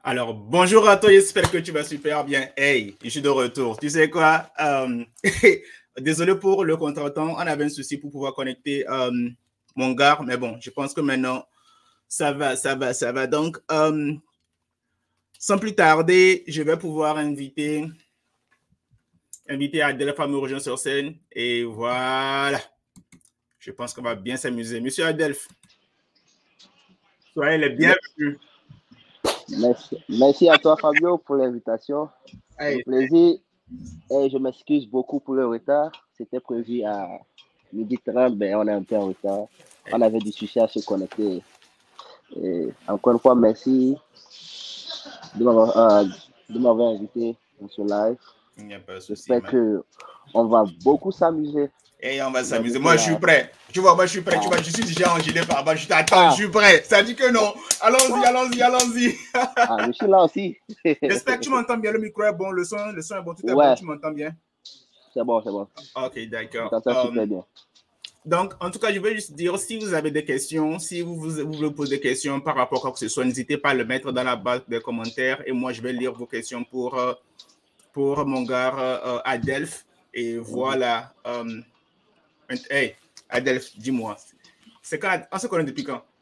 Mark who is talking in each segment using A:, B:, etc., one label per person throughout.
A: Alors, bonjour à toi, j'espère que tu vas super bien. Hey, je suis de retour. Tu sais quoi? Désolé pour le contretemps, on avait un souci pour pouvoir connecter mon gars, mais bon, je pense que maintenant, ça va. Donc, sans plus tarder, je vais pouvoir inviter Adèle à me rejoindre sur scène. Et voilà, je pense qu'on va bien s'amuser. Monsieur Adelph, soyez les bienvenus.
B: Merci à toi, Fabio, pour l'invitation. C'est un
A: Hey,
B: plaisir. Et je m'excuse beaucoup pour le retard. C'était prévu à 12h30, mais on est un peu en retard. On avait du souci à se connecter. Et encore une fois, merci de m'avoir invité dans ce live.
A: il n'y a pas de souci,
B: J'espère qu'on va beaucoup s'amuser.
A: Et on va s'amuser.
B: J'invite
A: Moi, je suis
B: la...
A: prêt. Tu vois, moi, je suis prêt. Tu vois, je suis déjà engelé par bas. Je t'attends, je suis prêt. Ça dit que non. Allons-y, allons-y, allons-y.
B: je suis là aussi.
A: J'espère que tu m'entends bien. Le micro est bon, le son est bon, tout est bon.
B: Ouais,
A: Tu m'entends bien?
B: c'est bon, c'est bon.
A: Ok,
B: Je
A: d'accord.
B: t'entends super bien.
A: Donc, en tout cas, je vais juste dire, si vous avez des questions, si vous voulez poser des questions par rapport à quoi que ce soit, n'hésitez pas à le mettre dans la barre des commentaires et moi, je vais lire vos questions pour mon gars Adelph. Et voilà. Hey, Adelph, dis-moi, c'est quand on se connaît depuis quand?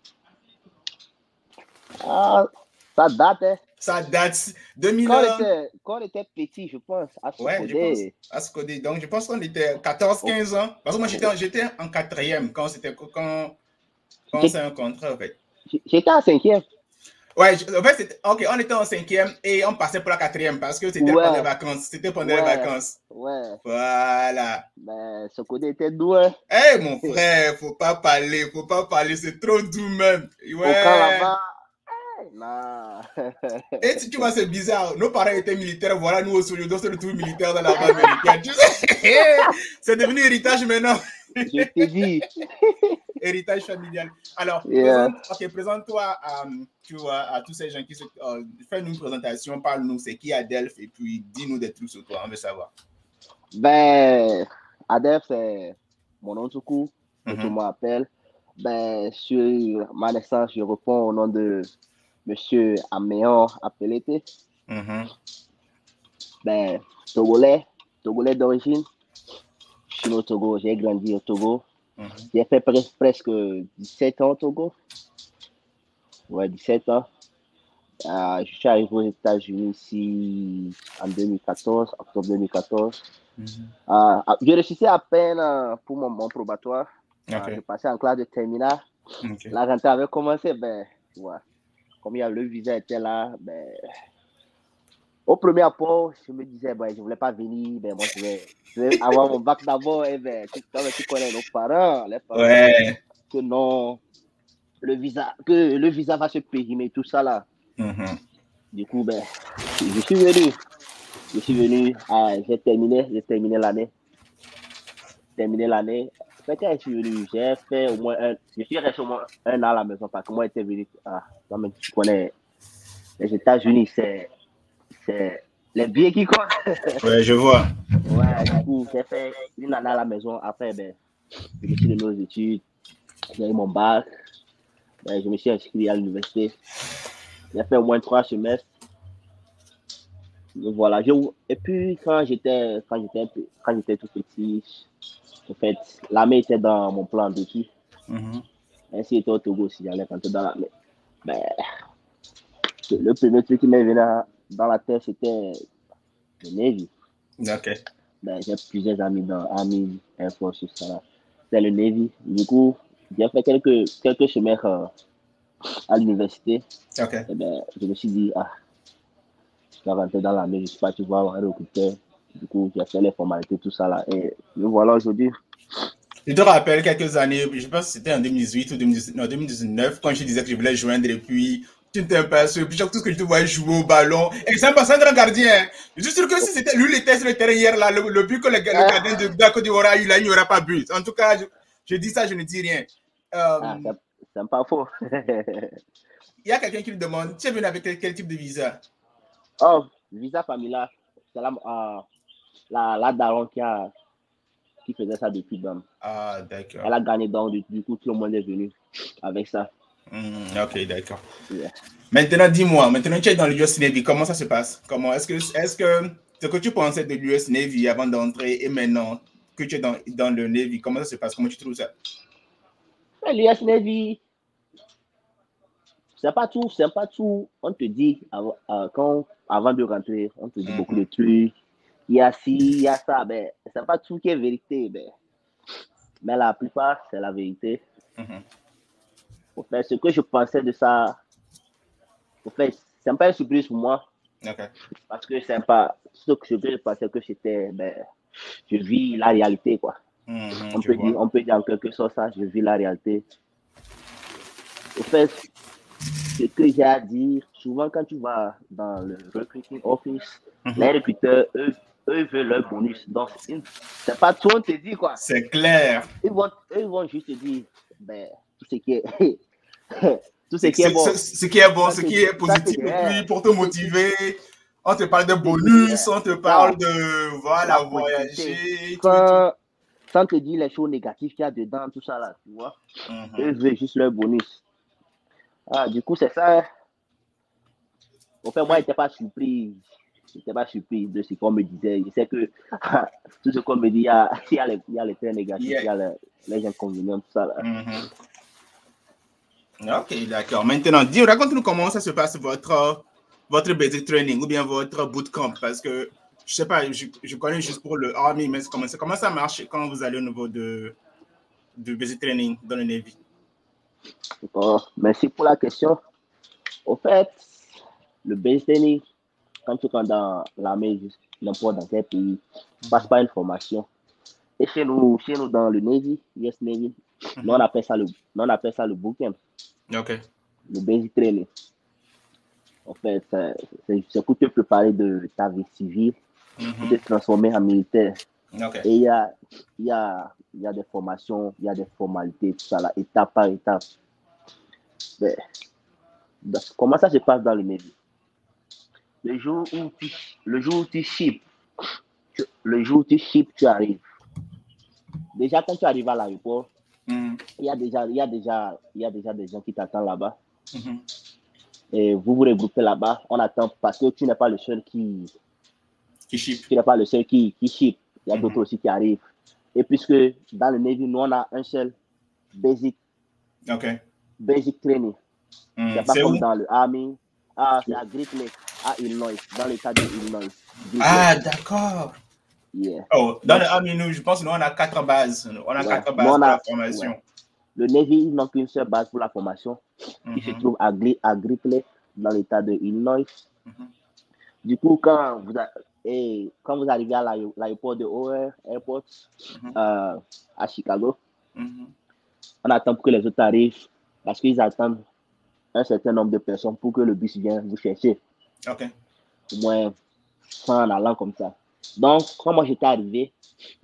B: Ah, ça date, hein?
A: Ça date 2000.
B: Quand on était petit, je pense, à se
A: Ouais, je pense
B: coder.
A: à ce côté. Donc, je pense qu'on était 14-15 ans. Parce que moi, j'étais en quatrième quand on s'est rencontrés, en fait.
B: J'étais en cinquième.
A: Ouais, en fait, ok, on était en cinquième et on passait pour la quatrième parce que c'était pendant les
B: Ouais,
A: vacances. C'était pendant les
B: ouais,
A: vacances.
B: ouais.
A: Voilà.
B: Mais ce côté était doux, hein.
A: Hey, mon frère, faut pas parler, c'est trop doux même.
B: Au camp
A: Ouais.
B: là-bas, non.
A: Et tu vois, c'est bizarre. Nos parents étaient militaires, voilà, nous aussi, on se retrouve militaires dans l'armée américaine. Tu sais, c'est devenu héritage maintenant.
B: Je te dis.
A: Héritage familial. Alors,
B: Yeah.
A: présente-toi tu vois, à tous ces gens qui se. Fais-nous une présentation, parle-nous, c'est qui Adelph, et puis dis-nous des trucs sur toi, on veut savoir.
B: Ben, Adef, c'est mon nom tout court, que tout le
A: Mhm.
B: monde appelle. Ben, sur ma naissance, je réponds au nom de Monsieur Améon Apelete.
A: Mhm.
B: Ben, Togolais d'origine. Je suis au Togo, j'ai grandi au Togo.
A: Mhm.
B: J'ai fait presque 17 ans au Togo. Ouais, 17 ans. Je suis arrivé aux États-Unis ici en 2014, octobre 2014.
A: Mhm.
B: Je réussissais à peine pour mon probatoire. Je
A: Ok.
B: passais en classe de terminale.
A: Ok.
B: La rentrée avait commencé, ben, tu vois, comme le visa était là, ben, au premier apport, je me disais, ben, je ne voulais pas venir, ben, moi, je vais avoir mon bac d'abord, et ben, tu connais nos parents, les parents disaient
A: Ouais.
B: que non, que le visa va se périmer, tout ça là.
A: Mhm.
B: Du coup, ben, je suis venu. Je suis venu, j'ai terminé l'année. Peut-être je suis venu, j'ai fait au moins je suis resté au moins un an à la maison parce que moi, j'étais venu, toi-même, tu connais, les États-Unis, c'est les billets qui comptent.
A: Ouais, je vois.
B: Ouais, du coup, j'ai fait une année à la maison. Après, ben, je me suis donné aux études, j'ai eu mon bac, ben, je me suis inscrit à l'université. J'ai fait au moins 3 semestres. Donc, voilà. Et puis, quand j'étais tout petit, en fait, l'armée était dans mon plan depuis.
A: Mhm.
B: Ainsi, j'étais au Togo aussi, j'allais rentrer dans l'armée. Ben, le premier truc qui m'est venu dans la tête, c'était le Navy.
A: Ok.
B: Ben, j'ai plusieurs amis dans Army, Air Force, tout ça. C'est le Navy. Du coup, j'ai fait quelques semestres à l'université.
A: Ok.
B: Et ben, je me suis dit, je vais rentrer dans l'armée, je ne sais pas, tu vois, un recruteur. Du coup, j'ai fait les formalités, tout ça là. Et me voilà aujourd'hui.
A: Je te rappelle quelques années, je pense que c'était en 2018 ou 2019, non, 2019, quand je disais que je voulais joindre et puis tu n'étais pas sûr. Puis tout ce que je te voyais jouer au ballon. Et c'est un passant grand gardien. Je suis sûr que si c'était lui, il était sur le terrain hier, là, le but que le gardien de la Côte d'Ivoire a eu là, il n'y aura pas but. En tout cas, je dis ça, je ne dis rien.
B: C'est pas faux.
A: Il y a quelqu'un qui me demande, tu es venu avec quel type de visa?
B: Oh, visa familial. C'est la daronne qui faisait ça depuis.
A: Ah,
B: Elle
A: d'accord.
B: a gagné donc, du coup, tout le monde est venu avec ça.
A: Ok, d'accord.
B: Yeah.
A: Maintenant, dis-moi, maintenant tu es dans l'US Navy, comment ça se passe? Comment est-ce que ce que tu pensais de l'US Navy avant d'entrer et maintenant que tu es dans le Navy, comment ça se passe? Comment tu trouves ça?
B: L'US Navy, c'est pas tout, c'est pas tout. On te dit, avant de rentrer, on te dit beaucoup de trucs. Il y a ci, il y a ça, mais c'est pas tout qui est vérité. Mais la plupart, c'est la vérité. Au fait, ce que je pensais de ça, au fait, c'est pas une surprise pour moi.
A: Okay.
B: Parce que c'est pas ce que je pensais que c'était, je vis la réalité, quoi. On peut dire en quelque sorte ça, je vis la réalité. Au fait, ce que j'ai à dire, souvent quand tu vas dans le recruiting office, les recruteurs, eux veulent leur bonus. Donc, c'est pas tout, on te dit, quoi.
A: C'est clair.
B: Ils vont juste te dire, tout ce qui est, tout ce qui est bon.
A: Ce qui est bon, ce qui est positif, et puis pour te motiver, on te parle de bonus, on te parle de, voilà, voyager.
B: Sans te dire les choses négatives qu'il y a dedans, tout ça là, tu vois. Eux veulent juste leur bonus. Ah, du coup, c'est ça. En fait, moi, je n'étais pas surpris. Je n'étais pas surpris de ce qu'on me disait. Je sais que tout ce qu'on me dit, il y a les traits négatifs, il y a les inconvénients, tout ça là.
A: Ok, d'accord. Maintenant, raconte-nous comment ça se passe votre basic training ou bien votre bootcamp, parce que je sais pas, je connais juste pour le Army, mais comment ça marche quand vous allez au niveau de basic training dans le Navy?
B: Bon, merci pour la question. Au fait, le basic training, quand tu rentres dans l'armée, n'importe dans quel pays, tu passes par une formation. Et chez nous dans le Navy, US Navy, nous on appelle ça le bootcamp.
A: Ok.
B: Le basic training. En fait, c'est pour te préparer de ta vie civile, pour te transformer en militaire.
A: Okay.
B: Et il y a des formations, il y a des formalités, tout ça là, étape par étape. Comment ça se passe dans le Navy? Le jour où tu ships, tu arrives. Déjà, quand tu arrives à l'aéroport, il y a déjà des gens qui t'attendent là-bas. Et vous vous regroupez là-bas. On attend parce que tu n'es pas le seul qui ship. Tu n'es pas le seul qui ship. Il y a d'autres aussi qui arrivent. Et puisque dans le Navy, nous, on a un seul basic training. C'est pas comme dans le Army. C'est à Great Lake, à Illinois, dans l'état de Illinois.
A: Ah, d'accord.
B: Yeah.
A: Oh, dans le Army, nous, je pense que nous, on a 4 bases. On a 4 bases pour la formation.
B: Ouais. Le Navy, ils n'ont qu'une seule base pour la formation, qui se trouve à Great Lake, dans l'état de Illinois. Du coup, quand vous arrivez à l'aéroport de O'Hare Airport à Chicago, on attend pour que les autres arrivent parce qu'ils attendent un certain nombre de personnes pour que le bus vienne vous chercher.
A: Ok.
B: Au moins 100 en allant comme ça. Donc, quand moi j'étais arrivé,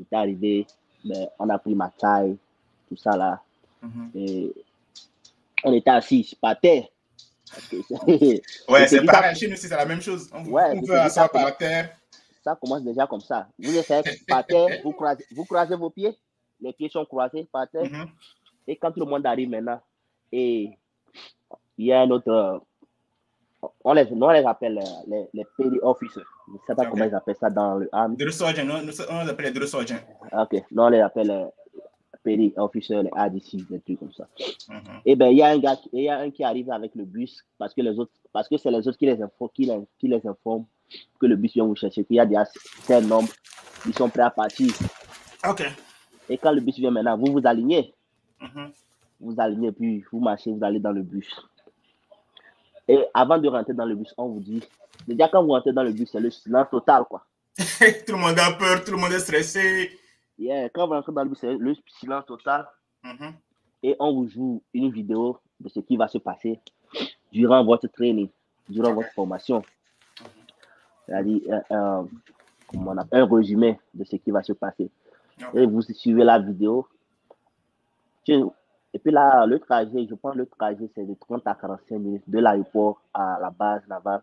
B: on a pris ma taille, tout ça là. Et on était assis par terre.
A: Ouais, c'est pareil. Chez nous, c'est la même chose. On peut asseoir par terre.
B: Ça commence déjà comme ça. Vous essayez par terre, vous croisez vos pieds, les pieds sont croisés par terre. Et quand tout le monde arrive maintenant, et il y a un autre, on les appelle les petty officers. Je ne sais pas comment ils appellent ça dans le army.
A: Drill sergeant, on les appelle les drill sergeant.
B: Ok, nous on les appelle petty officers, les ADC, des trucs comme ça. Et ben il y a un qui arrive avec le bus parce que c'est les autres qui les informent que le bus vient vous chercher, qu'il y a déjà tel nombre, ils sont prêts à partir.
A: Ok.
B: Et quand le bus vient maintenant, vous vous alignez. Vous alignez, puis vous marchez, vous allez dans le bus. Et avant de rentrer dans le bus, on vous dit, déjà quand vous rentrez dans le bus, c'est le silence total, quoi.
A: Tout le monde a peur, tout le monde est stressé.
B: Yeah, quand vous rentrez dans le bus, c'est le silence total. Et on vous joue une vidéo de ce qui va se passer durant votre training, durant votre formation. C'est-à-dire un résumé de ce qui va se passer. Et vous suivez la vidéo. Et puis là, le trajet, c'est de 30 à 45 minutes de l'aéroport à la base navale.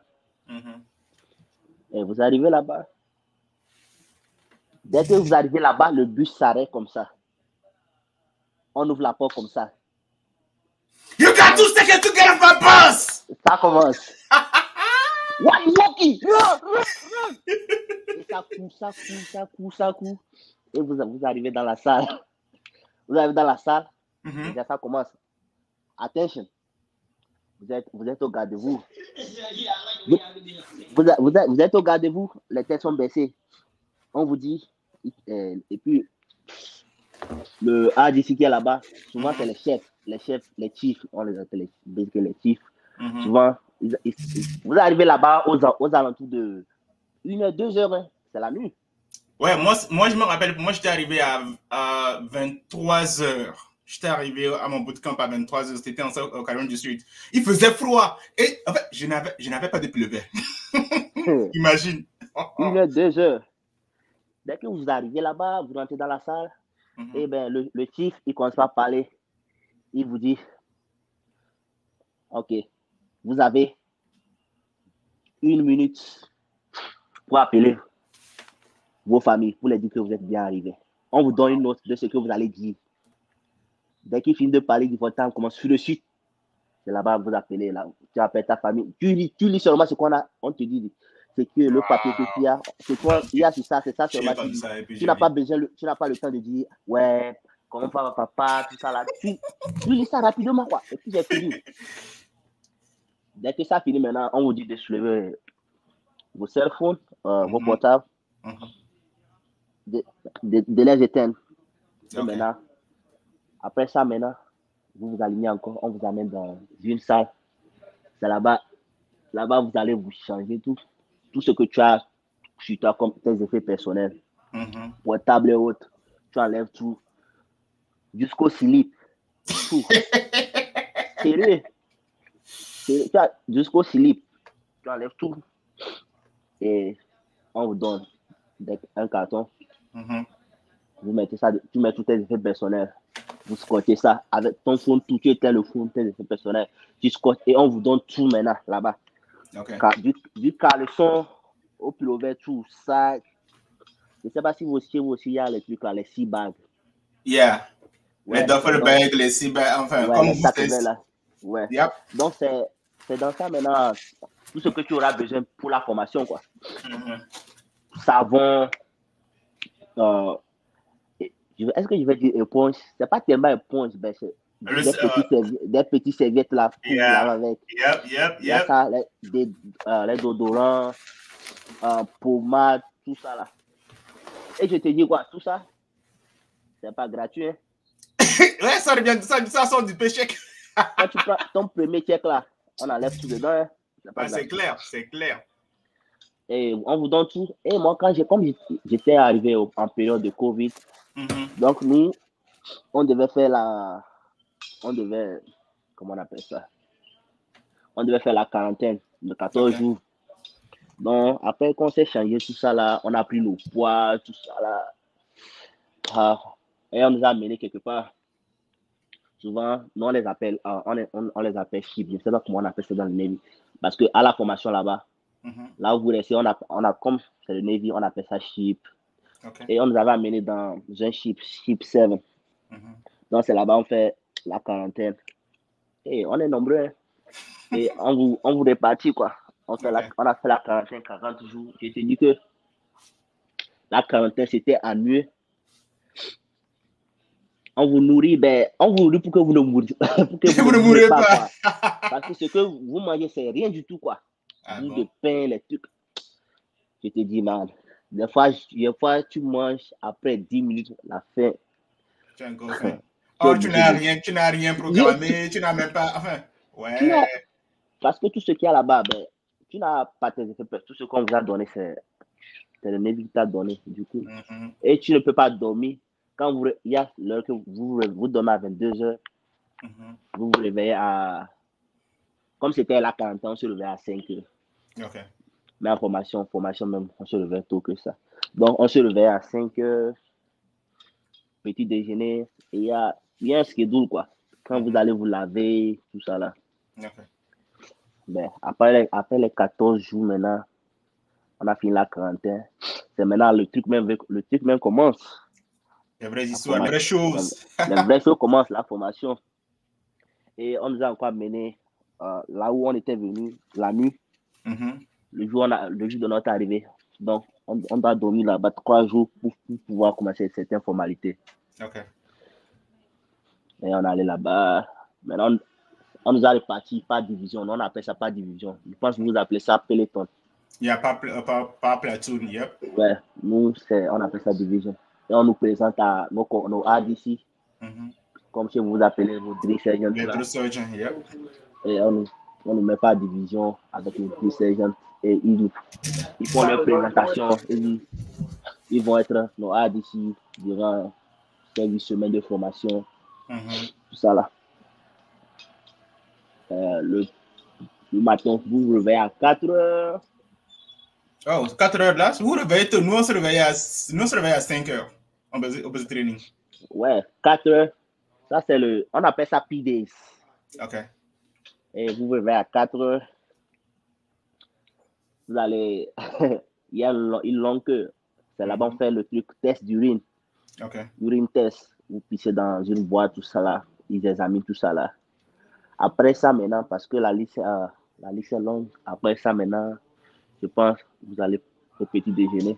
B: Et vous arrivez là-bas. Dès que vous arrivez là-bas, le bus s'arrête comme ça. On ouvre la porte comme ça.
A: You got 2 seconds to get off my bus!
B: Ça commence. Why you walking? Et ça court. Et vous arrivez dans la salle. Vous arrivez dans la salle. Déjà, ça commence. Attention. Vous êtes au garde-vous. Vous êtes au garde-vous. Les têtes sont baissées. On vous dit. Et puis, le ADC qui est là-bas, souvent, c'est les chefs. Les chiefs. On les appelle les chiefs. Souvent, vous arrivez là-bas aux alentours de 1h, 2h. Hein. C'est la nuit.
A: Ouais, moi, je me rappelle, moi, j'étais arrivé à 23h. J'étais arrivé à mon bootcamp à 23h. C'était au Cameroun du Sud. Il faisait froid. Et en fait, je n'avais pas de pleuvet. Imagine.
B: 1h, 2h. Dès que vous arrivez là-bas, vous rentrez dans la salle. Et ben, le chief, il commence à parler. Il vous dit, OK, vous avez 1 minute pour appeler vos familles, pour les dire que vous êtes bien arrivés. On vous donne une note de ce que vous allez dire. Dès qu'il finit de parler du votre temps, on commence sur le site. C'est là-bas, vous appelez, là, tu appelles ta famille. Tu lis seulement ce on te dit. C'est que le papier que tu as, c'est quoi, il y a c'est ça seulement. Tu n'as pas le temps de dire, ouais, comment va papa, tout ça là. Tu lis ça rapidement, quoi. Et puis c'est fini. Dès que ça finit maintenant, on vous dit de soulever vos cell phones, vos portables, de les éteindre. Et maintenant, après ça, vous alignez encore, on vous amène dans une salle. C'est là-bas, vous allez vous changer tout ce que tu as sur toi comme tes effets personnels. Portable et autres, tu enlèves tout. Jusqu'au slip. Tout. Sérieux. Jusqu'au slip. Tu enlèves tout. Et on vous donne un carton. Vous mettez ça, tu mets tous tes effets personnels. Vous scotchez ça avec ton phone, tout, tu éteins le phone, tes effets personnels. Tu scotches et on vous donne tout maintenant là-bas. Du caleçon au pullover, tout ça. Je ne sais pas si vous aussi, il y a les trucs là, les 6 bagues.
A: Yeah. Ouais, les duffel bags, les 6 bags, enfin, comme vous
B: faites. Ouais. Yep. Donc, c'est dans ça maintenant, tout ce que tu auras besoin pour la formation, quoi. Savon, est-ce que je vais dire éponge? C'est pas tellement éponge, mais c'est des petits serviettes là pour avec. Il y a ça, les déodorants, pommade, tout ça là. Et je te dis quoi, tout ça, c'est pas gratuit. Hein?
A: Ouais, ça sort du péché.
B: Quand tu prends ton premier check là, on enlève tout dedans. Hein?
A: C'est clair.
B: Et on vous donne tout. Et moi, comme j'étais arrivé en période de Covid, donc nous, on devait faire comment on appelle ça? On devait faire la quarantaine de 14 jours. Donc, après qu'on s'est changé tout ça là, on a pris nos poids, tout ça là. Et on nous a amenés quelque part. Souvent, nous, on les appelle ship. Je ne sais pas comment on appelle ça dans le Navy. Parce qu'à la formation là-bas, là où vous restez, on a comme c'est le Navy, on appelle ça ship. Et on nous avait amené dans un ship 7. Donc, c'est là-bas, on fait la quarantaine. Et on est nombreux. Hein. Et on vous répartit, quoi. On a fait la quarantaine 40 jours. Je te dis que la quarantaine, c'était annuel. On vous nourrit, pour que vous ne mouriez pas. Pour que vous ne mourrez pas. Parce que ce que vous mangez, c'est rien du tout, quoi. De pain, les trucs. Je te dis, man. Des fois, tu manges après 10 minutes, la faim.
A: Tu as un gros faim. Tu n'as rien programmé, tu n'as même pas. Enfin, ouais.
B: Parce que tout ce qu'il y a là-bas, tu n'as pas tes effets. Tout ce qu'on vous a donné, c'est le Navy qui t'a donné, du coup. Et tu ne peux pas dormir. Quand il y a l'heure que vous dormez à 22h, vous vous réveillez à. Comme c'était la quarantaine, on se réveille à 5h. Mais en formation même, on se réveille tôt que ça. Donc, on se réveille à 5h, petit déjeuner, et il y a un schedule, quoi. Quand vous allez vous laver, tout ça là. Ben, après les 14 jours maintenant, on a fini la quarantaine. C'est maintenant le truc même commence.
A: Les vraies histoires, les vraies choses.
B: Les vraies choses commencent, la formation. Et on nous a encore amené là où on était venu la nuit, le jour de notre arrivée. Donc, on doit dormir là-bas 3 jours pour pouvoir commencer certaines formalités.
A: OK.
B: Et on est allé là-bas. Maintenant, on nous a répartis par division. On appelle ça par division. Je pense que vous appelez ça peloton.
A: Il n'y a pas platoon, yep.
B: Ouais, nous, on appelle ça division. Et on nous présente à nos ADC, comme si vous appelez vos drill sergeants.
A: Les drill sergeants, yep.
B: Et on nous met par division avec les drill sergeants. Et ils font leur présentation. Ils vont être nos ADC durant 8 semaines de formation. Tout ça là. Le matin, vous vous réveillez à 4 heures.
A: Oh, 4 heures là? Vous réveillez tôt. Nous, on se réveille à 5 heures. On faisait training.
B: Ouais, 4 heures. Ça, on appelle ça P-Days.
A: OK.
B: Et vous vous réveillez à 4 heures. Vous allez. Il y a une longue queue. C'est là-bas on fait le truc test d'urine.
A: OK.
B: Urine test. Vous pissez dans une boîte, tout ça là. Ils examinent tout ça là. Après ça, maintenant, parce que la liste est longue, après ça, maintenant, je pense vous allez au petit déjeuner.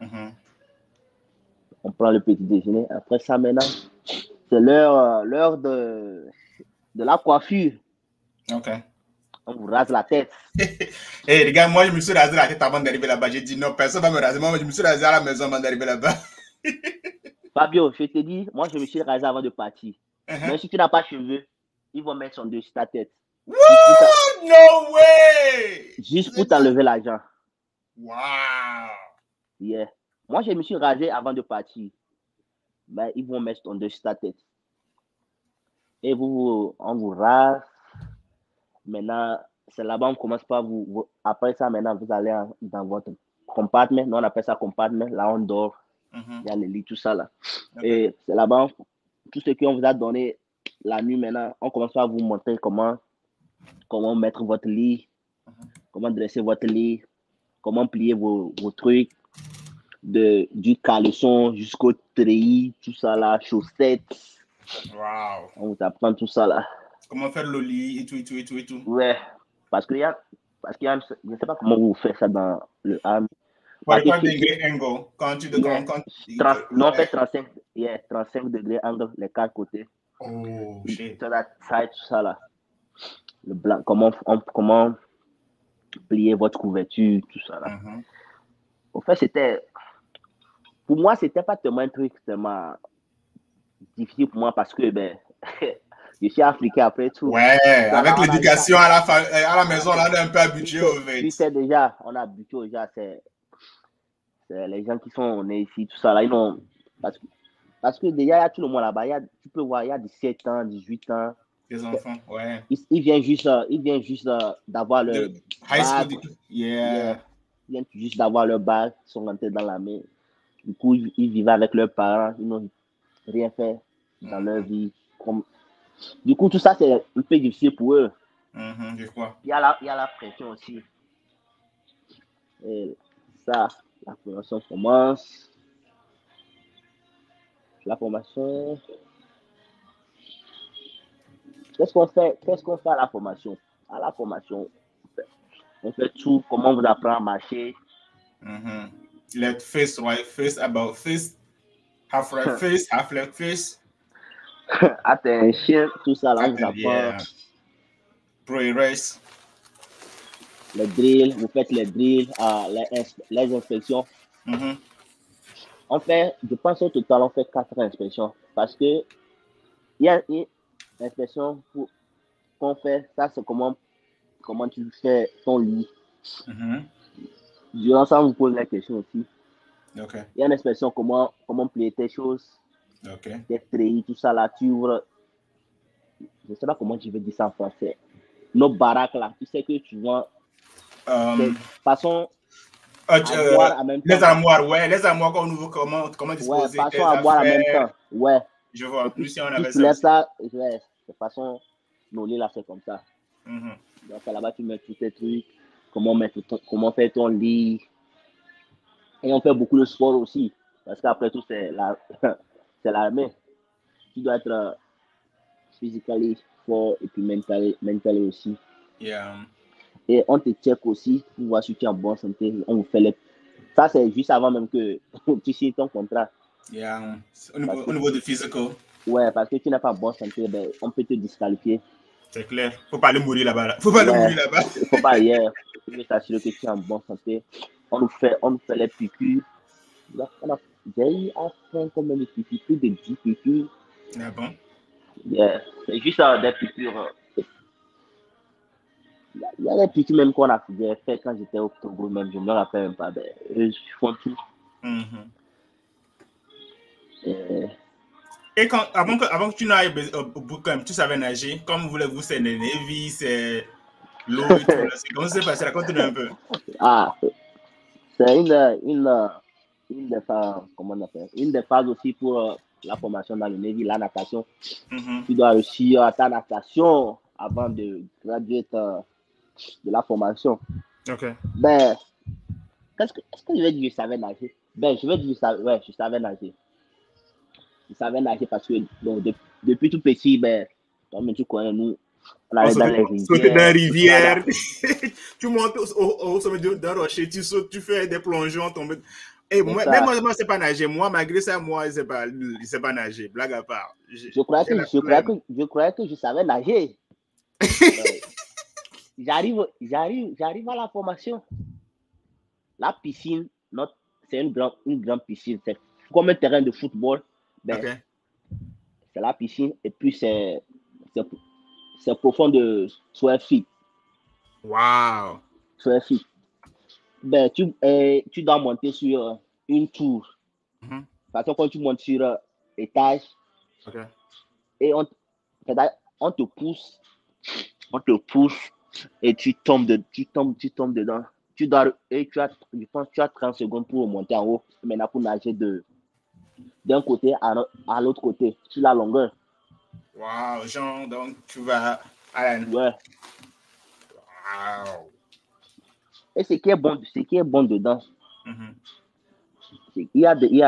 B: On prend le petit déjeuner. Après ça, maintenant, c'est l'heure de la coiffure.
A: OK.
B: On vous rase la tête.
A: Hey, les gars, moi, je me suis rasé la tête avant d'arriver là-bas. J'ai dit non, personne ne va me raser. Moi, je me suis rasé à la maison avant d'arriver là-bas.
B: Fabio, je te dis, moi, je me suis rasé avant de partir. Mais si tu n'as pas de cheveux, ils vont mettre son dessus ta tête.
A: What? No way!
B: Juste pour t'enlever l'argent.
A: Wow!
B: Yeah. Moi, je me suis rasé avant de partir. Mais ils vont mettre son dessus ta tête. Et on vous rase. Maintenant, c'est là-bas, on commence par après ça, maintenant, vous allez dans votre compartment. Nous, on appelle ça compartment. Là, on dort. Il y a les lits, tout ça, là. Okay. Et c'est là-bas, tout ce qu'on vous a donné la nuit, maintenant, on commence par vous montrer comment mettre votre lit, comment dresser votre lit, comment plier vos trucs, du caleçon jusqu'au treillis, tout ça, là, chaussettes.
A: Wow!
B: On vous apprend tout ça, là.
A: Comment faire le lit et tout.
B: Ouais, parce qu'il y a, je ne sais pas comment vous faites ça dans le arme.
A: Par exemple, degré angle, quand tu
B: non, on fait 35 degrés angle, les 4 côtés.
A: Oh, shit.
B: Tout ça là. Le blanc, comment plier votre couverture, tout ça là. En fait, pour moi, c'était pas tellement un truc tellement difficile pour moi parce que, je suis africain après tout.
A: Ouais, avec l'éducation à la maison, là, on est un peu habitué au fait.
B: Tu sais déjà, on est habitué déjà, c'est les gens qui sont nés ici, tout ça là, ils ont. Parce que déjà, il y a tout le monde là-bas. Tu peux voir, il y a 17 ans, 18 ans.
A: Des enfants, ouais.
B: Ils viennent juste d'avoir leur
A: high school. Yeah.
B: Ils viennent juste d'avoir leur bac, ils sont rentrés dans la main. Du coup, ils vivent avec leurs parents, ils n'ont rien fait dans leur vie. Du coup, tout ça, c'est un peu difficile pour eux.
A: Je crois.
B: Il y a la pression aussi. Et ça, la formation commence. La formation. Qu'est-ce qu'on fait à la formation? À la formation, on fait tout. Comment on vous apprend à marcher?
A: Left face, right face, about face, half right face, half left face.
B: Attention, tout ça là, on vous apprend.
A: Yeah. Pro-race.
B: Les drills, vous faites les drills, les inspections. On fait, je pense au total, on fait 4 inspections. Parce que il y a une inspection qu'on fait, ça c'est comment tu fais ton lit. Durant ça, on vous pose la question aussi.
A: Okay.
B: Il y a une inspection comment plier tes choses. Tes treillis, tout ça là, tu ouvres. Je ne sais pas comment tu veux dire ça en français. Nos baraques là, tu sais que tu vois. Façon.
A: Les armoires, ouais, les armoires qu'on ouvre, comment disposer.
B: Ouais, façon à boire en même temps. Ouais.
A: Je vois.
B: Puis,
A: si on avait
B: ça. Ouais, de façon, nos lits là, c'est comme ça. Donc là-bas, tu mets tous tes trucs, comment faire ton lit. Et on fait beaucoup de sport aussi. Parce qu'après tout, c'est l'armée. Tu dois être physically fort et puis mental aussi.
A: Yeah.
B: Et on te check aussi pour voir si tu es en bonne santé. On vous fait les... Ça, c'est juste avant même que tu signes ton contrat.
A: Yeah. Au niveau du physical.
B: Ouais, parce que tu n'es pas en bonne santé, ben, on peut te disqualifier.
A: C'est clair. Faut pas le mourir là-bas. Faut pas le mourir là-bas.
B: Il faut pas hier. Tu veux t'assurer que tu es en bonne santé. On nous fait les piqûres. J'ai eu à faire combien de piqûres? Plus de 10 piqûres.
A: Ah bon?
B: Yeah. C'est juste des piqûres. Il y a des piqûres même qu'on a fait quand j'étais au Togo, même. Je ne me rappelle même pas. Ben, eux, ils font tout.
A: Et avant que tu n'ailles au bootcamp, tu savais nager? Comme voulez-vous, c'est le Navy, c'est l'eau et tout. Comment ça s'est passé? Raconte-nous un peu.
B: Ah, c'est une des phases, comment on appelle, une des phases aussi pour la formation dans le Navy, la natation. Tu dois réussir ta natation avant de graduer de la formation.
A: Ok.
B: Ben, est-ce que je vais dire que je savais nager? Ben, je vais dire que je savais nager. Je savais nager parce que donc, depuis tout petit, ben, comme tu connais, nous, on allait dans les rivières.
A: Sauter dans les rivières. Tu montes au sommet d'un rocher, tu sautes, tu fais des plongeons, tombes. Et moi, c'est pas nager. Moi, malgré ça, moi, je sais pas nager. Blague à part.
B: Je croyais que je savais nager. J'arrive à la formation. La piscine, c'est une grande piscine. C'est comme un terrain de football. Ben,
A: okay.
B: C'est la piscine et puis c'est profond de 12 feet.
A: Wow.
B: 12 feet. Ben, tu dois monter sur une tour. Parce que quand tu montes sur étage, et on te pousse et tu tombes dedans. Tu as 30 secondes pour monter en haut. Maintenant, pour nager d'un côté à l'autre côté, sur la longueur.
A: Wow, Jean, donc tu vas à la...
B: Ouais.
A: Wow.
B: Et ce qui est bon dedans, il y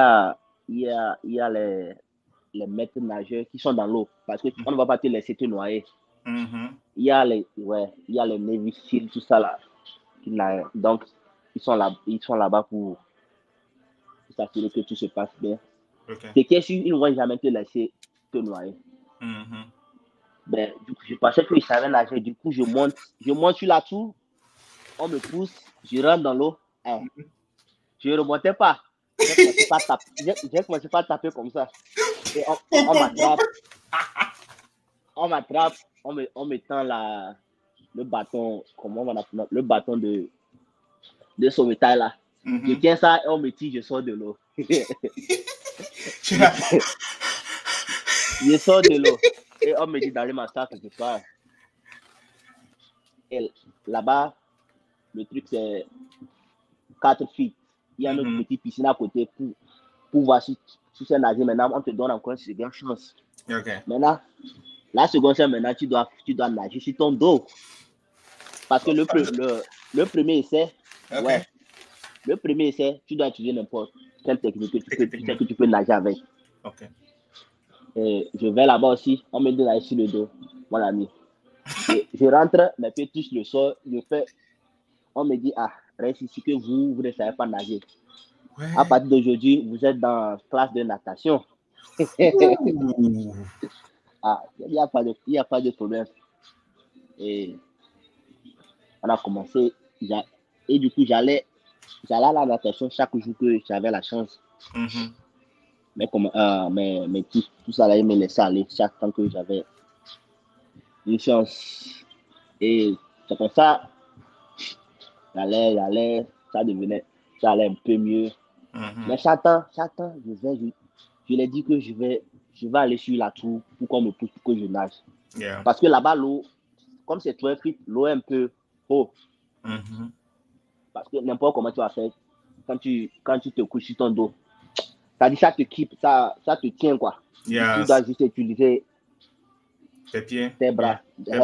B: a les maîtres nageurs qui sont dans l'eau parce qu'on ne va pas te laisser te noyer. Il y a les Navy Seals, tout ça là. Donc, ils sont là-bas pour s'assurer que tout se passe bien. C'est qu'ils ne vont jamais te laisser te noyer. Ben, du coup, je pensais qu'ils savaient nager. Du coup, je monte sur la tour, on me pousse, je rentre dans l'eau. Je ne remontais pas. J'ai commencé pas à taper comme ça. Et on m'attrape. On me tend le bâton, comment on appelle, le bâton de sauvetage là. Je tiens ça et on me tire, je sors de l'eau. Je sors de l'eau et on me dit d'aller m'asseoir quelque part. Et là-bas, le truc c'est 4 feet. Il y a notre petite piscine à côté pour voir si tu sais nager. Maintenant, on te donne encore une seconde chance. Maintenant, la seconde chance, maintenant, tu dois nager sur ton dos. Parce que le premier essai, le premier essai, tu dois utiliser n'importe quelle technique que tu peux nager avec. Et je vais là-bas aussi, on me dit d'aller sur le dos, mon ami. Je rentre, mes pieds touchent le sol, on me dit, reste ici que vous ne savez pas nager. À partir d'aujourd'hui, vous êtes dans classe de natation. Il n'y a pas de problème. Et on a commencé. Et du coup, j'allais à la natation chaque jour que j'avais la chance. Mais tout ça, là, il me laissait aller chaque temps que j'avais une chance. Et c'est comme ça, j'allais, ça allait un peu mieux. Mais chaque temps, je l'ai dit que je vais aller sur la tour pour qu'on me pousse pour que je nage. Parce que là-bas, l'eau, comme c'est 12 feet, l'eau est un peu haut. Parce que n'importe comment tu vas faire, quand tu te couches sur ton dos, ça dit ça te keep, ça te tient quoi. Tu dois juste utiliser
A: tes pieds,
B: tes bras.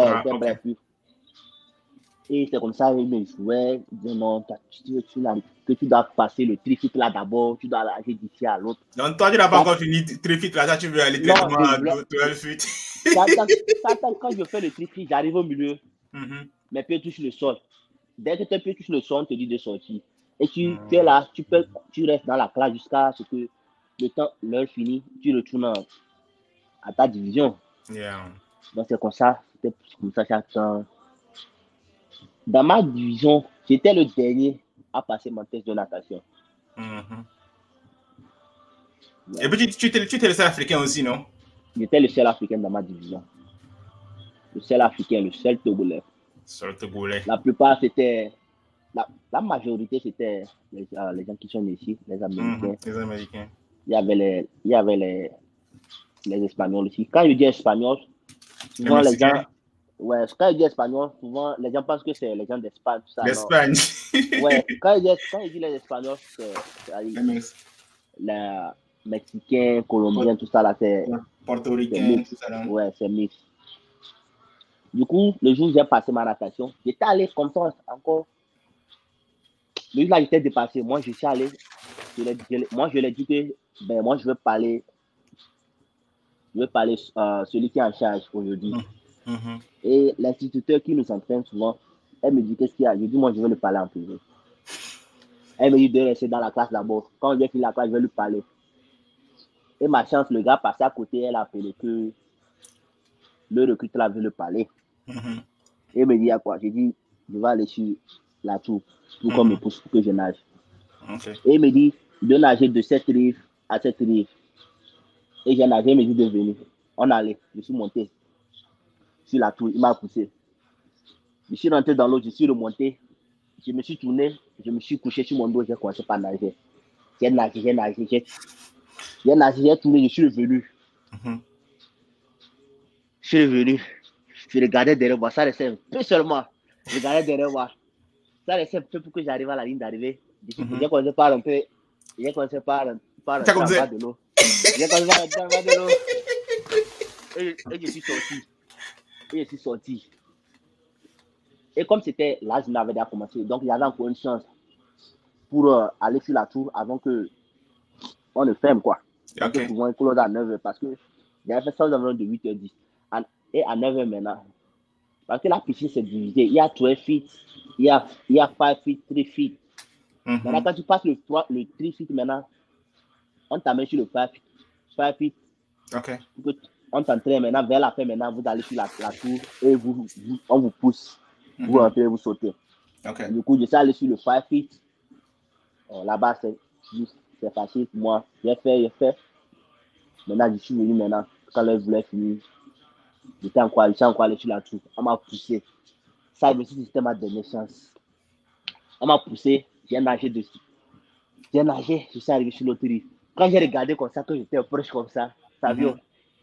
B: Et c'est comme ça qu'il me jouait. Il disait non, que tu dois passer le trifit là d'abord, tu dois aller d'ici à l'autre.
A: Donc toi, tu n'as pas encore fini trifit là, ça tu veux aller directement à 12 feet.
B: Quand je fais le tri, j'arrive au milieu, mes pieds touchent le sol. Dès que tes pieds touchent le sol, on te dit de sortir. Et tu es là, tu restes dans la classe jusqu'à ce que le temps, l'heure finit, tu retournes à ta division.
A: Yeah.
B: Donc c'est comme ça chaque temps. Dans ma division, j'étais le dernier à passer mon test de natation.
A: Et puis tu étais le seul africain aussi, non?
B: J'étais le seul africain dans ma division. Le seul africain, le seul togolais. La plupart, c'était... La majorité, c'était les gens qui sont ici, les Américains.
A: Les Américains.
B: Il y avait les Espagnols aussi. Quand je dis espagnol, souvent les gens... Ouais, quand je dis espagnol, souvent les gens pensent que c'est les gens d'Espagne.
A: L'Espagne.
B: Ouais, quand je dis les Espagnols, c'est les Mexicains, Colombiens, tout ça là, c'est...
A: Portoricains, tout ça là.
B: Ouais, c'est mix. Du coup, le jour où j'ai passé ma natation, j'étais allé comme ça encore. Le jour là, j'étais dépassé. Moi, je suis allé. Moi, je lui ai dit que moi, je veux parler celui qui est en charge aujourd'hui. Et l'instituteur qui nous entraîne souvent, elle me dit qu'est-ce qu'il y a. Je dis, moi, je veux lui parler en privé. Elle me dit de rester dans la classe d'abord. Quand j'ai fini la classe, je vais lui parler. Et ma chance, le gars passait à côté, elle a appelé que le recruteur veut le parler. Et il me dit à quoi? J'ai dit, je vais aller sur la tour pour qu'on me pousse pour que je nage. Et il me dit de nager de cette rive à cette rive. Et j'ai nagé, il me dit de venir. On allait, je suis monté sur la tour, il m'a poussé. Je suis rentré dans l'eau, je suis remonté. Je me suis tourné, je me suis couché sur mon dos, j'ai commencé par nager. J'ai nagé, j'ai tourné, je suis revenu. Je suis revenu. Je regardais derrière moi, ça restait un peu seulement. Je regardais derrière moi. Ça restait un peu pour que j'arrive à la ligne d'arrivée. J'ai commencé par un peu. J'ai commencé par en bas de l'eau. J'ai commencé par en bas de l'eau. Et je suis sorti. Et comme c'était là, je n'avais déjà commencé. Donc il y avait encore une chance pour aller sur la tour avant que on ne ferme quoi. Parce que souvent, il close à 9h parce que j'avais fait ça aux environs de 8h10. Et à 9h maintenant, parce que la piscine c'est divisé. Il y a 12 feet, il y a 5 feet, 3 feet. Maintenant, quand tu passes le 3 feet maintenant, on t'amène sur le 5 feet. On t'entraîne maintenant, vers la fin maintenant, vous allez sur la tour et on vous pousse. Vous rentrez, vous sautez. Du coup, je suis allé sur le 5 feet. Là-bas, c'est facile pour moi. J'ai fait. Maintenant, je suis venu maintenant. Quand l'heure voulait finir, j'étais encore allé sur la tour. On m'a poussé. Ça, c'était ma dernière chance. On m'a poussé, j'ai nagé dessus. Je suis arrivé sur l'autre rive. Quand j'ai regardé comme ça, que j'étais proche comme ça vient.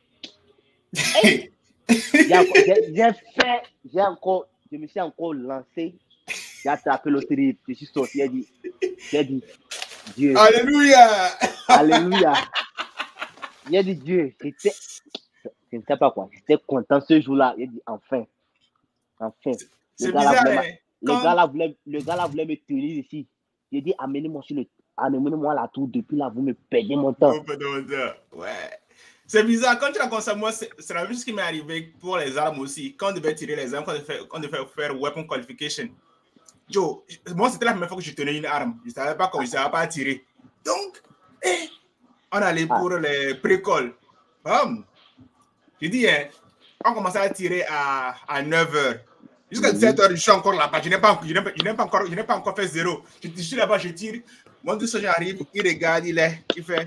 B: Je me suis encore lancé. J'ai attrapé l'autre rive. Je suis sorti. J'ai dit, Dieu.
A: Alléluia.
B: Alléluia. J'ai dit, Dieu. Je ne sais pas quoi. J'étais content ce jour-là. J'ai dit, enfin.
A: C'est bizarre,
B: Le gars là voulait me tenir ici. J'ai dit, amenez-moi à la tour. Depuis là, vous me perdez mon temps.
A: Ouais. C'est bizarre. Quand tu racontes ça, moi, c'est la même chose qui m'est arrivé pour les armes aussi. Quand on devait tirer les armes, quand on devait faire weapon qualification. Joe, moi, c'était la première fois que je tenais une arme. Je ne savais pas comment, je ne savais pas tirer. Donc, on allait pour les précoles. Je dis, on commençait à tirer à 9h. Jusqu'à 17h, je suis encore là-bas. Je n'ai pas encore fait 0. Je suis là-bas, je tire. Mon deux soignants arrive, il regarde, il fait.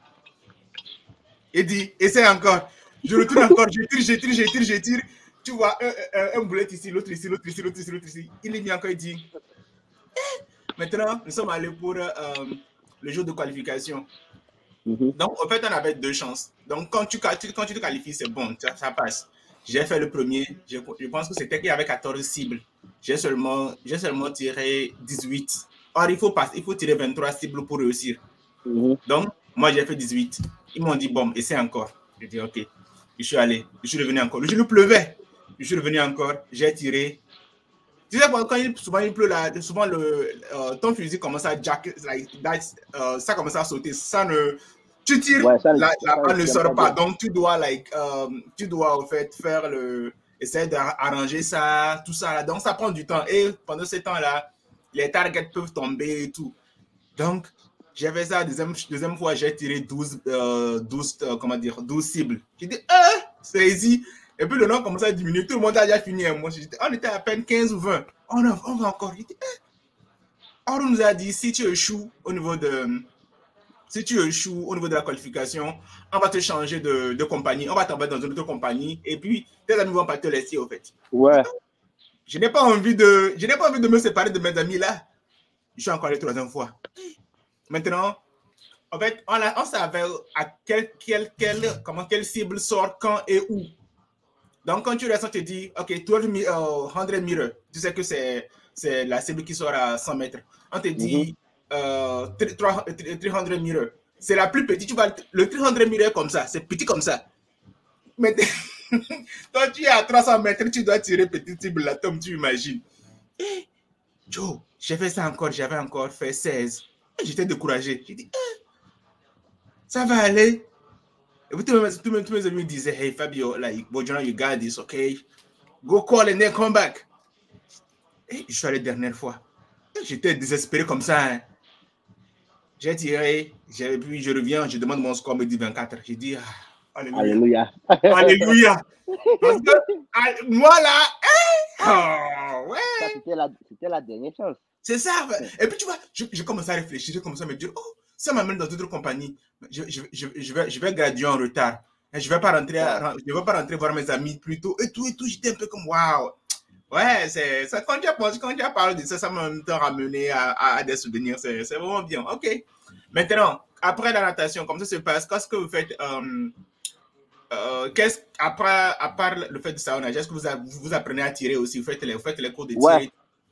A: Il dit, essaie encore. Je retourne encore, je tire. Tu vois, un boulet ici, l'autre ici. Il est mis encore, il dit. Maintenant, nous sommes allés pour le jour de qualification. Donc, en fait, on avait 2 chances. Donc, quand tu te qualifies, c'est bon, ça passe. J'ai fait le premier. Je pense que c'était qu'il y avait 14 cibles. J'ai seulement tiré 18. Or, il faut tirer 23 cibles pour réussir. Donc, moi, j'ai fait 18. Ils m'ont dit, bon, essaie encore. J'ai dit, OK. Je suis allé. Je suis revenu encore. Le jour où il pleuvait. Je suis revenu encore. J'ai tiré. Tu sais, quand souvent il pleut, là, souvent ton fusil commence à jacker, ça commence à sauter. tu tires,
B: Ouais,
A: la balle ne
B: j'aime
A: sort pas.
B: bien.
A: Donc, tu dois, en fait, essayer d'arranger ça, tout ça. Là. Donc, ça prend du temps. Et pendant ce temps-là, les targets peuvent tomber et tout. Donc, j'ai fait ça. Deuxième fois, j'ai tiré 12 cibles. J'ai dit, c'est easy. Et puis, le nom commence à diminuer. Tout le monde a déjà fini. Moi, on était à peine 15 ou 20. On va encore. J'ai dit, on nous a dit, si tu échoues au niveau de la qualification, on va te changer de compagnie, on va t'envoyer dans une autre compagnie, et puis tes amis vont pas te laisser, au fait.
B: Ouais.
A: Je n'ai pas envie de me séparer de mes amis là. Je suis encore allé 3e fois. Maintenant, en fait, on savait à quelle cible sort quand et où. Donc, quand tu restes, on te dit, OK, 100 mirror, tu sais que c'est la cible qui sort à 100 mètres. On te dit 300 mirror. C'est la plus petite. Le 300 mirror comme ça, c'est petit comme ça. Mais toi, tu es à 300 mètres, tu dois tirer petite cible là, comme tu imagines. Joe, j'ai fait ça encore, j'avais encore fait 16. J'étais découragé. J'ai dit, ça va aller. Et puis, tous mes amis me disaient, hey Fabio, like, Bojana, you got this, okay? Go call and then come back. Et je suis allé la dernière fois. J'étais désespéré comme ça. Hein. J'ai tiré, puis je reviens, je demande mon score, me dit 24. J'ai dit, alléluia. Alléluia. Alléluia. Parce que moi là,
B: ouais. Ça, c'était la dernière chance.
A: C'est ça. Et puis tu vois, je commence à réfléchir, je commence à me dire, oh, ça m'amène dans d'autres compagnies. Je vais graduer en retard. Et je ne vais pas rentrer voir mes amis plus tôt. Et tout. J'étais un peu comme, waouh. Ouais, ça, quand tu as parlé de ça, ça m'a ramené à des souvenirs. C'est vraiment bien. OK. Maintenant, après la natation, comment ça se passe? Qu'est-ce que vous faites à part le fait de ça, est-ce que vous apprenez à tirer aussi? Vous faites les cours de tir?
B: Ouais.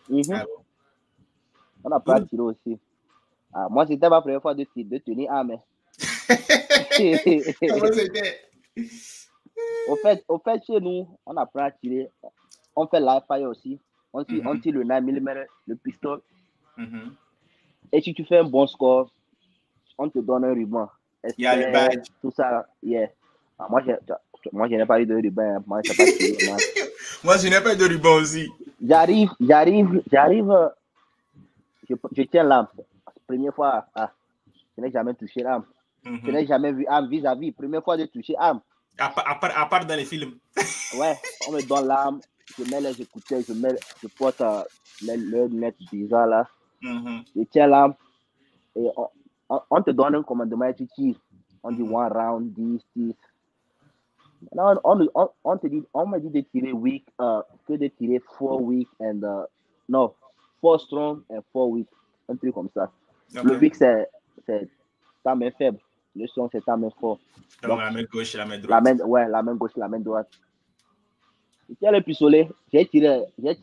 B: On apprend à tirer aussi. Moi, c'était ma première fois de tenir arme.
A: Comment c'était?
B: Au fait, chez nous, on apprend à tirer. On fait live fire aussi. On tire le 9 mm, le pistolet. Et si tu fais un bon score, on te donne un ruban.
A: Il y a le badge.
B: Tout ça, yeah. Moi, je n'ai pas eu de ruban. Moi, je sais pas tirer.
A: Moi, je n'ai pas eu de ruban aussi.
B: J'arrive. Je tiens l'arme. Première fois, je n'ai jamais touché l'arme. Je n'ai jamais vu arme vis-à-vis. Première fois de toucher arme.
A: À part dans les films.
B: Ouais, on me donne l'arme. Je mets les écouteurs, je porte les lunettes bizarres là. Je tiens l'arme et on te donne un commandement et tu tires. On dit one round, 10. Non, on me dit de tirer weak, que de tirer 4 weak and 4 strong and 4 weak. Un truc comme ça. Okay. Le weak, c'est ta main faible. Le strong, c'est ta main forte.
A: Donc, la main gauche et la main droite.
B: La main gauche et la main droite. Je tiens le pistolet, j'ai tiré